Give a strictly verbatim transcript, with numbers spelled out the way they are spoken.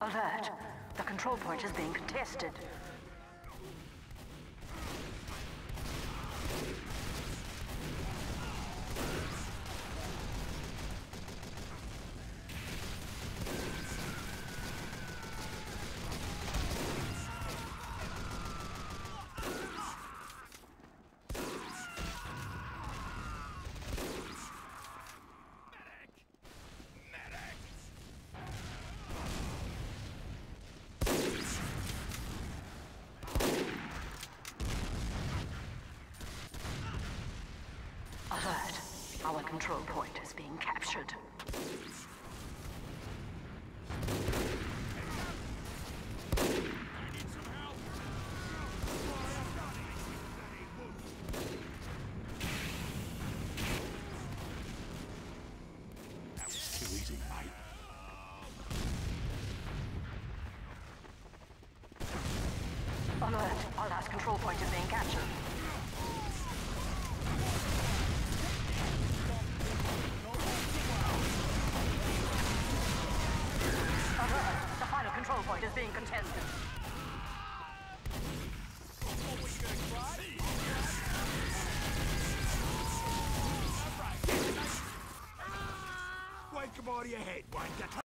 Alert! The control point is being contested. Alert! Our control point is being captured. That was too easy, mate. Alert! Our last control point is being captured. The final control point is being contested. Wake him out of your head, wanker.